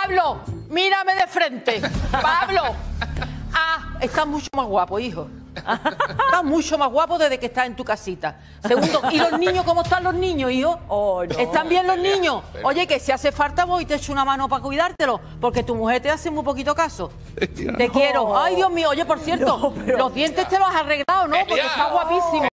Pablo, mírame de frente. Pablo. Ah, estás mucho más guapo, hijo. Estás mucho más guapo desde que estás en tu casita. Segundo, ¿y los niños cómo están los niños, hijo? Oh, no. ¿Están bien los niños? Oye, que si hace falta voy y te echo una mano para cuidártelo, porque tu mujer te hace muy poquito caso. Te quiero. Ay, Dios mío, oye, por cierto, los dientes te los has arreglado, ¿no? Porque está guapísimo.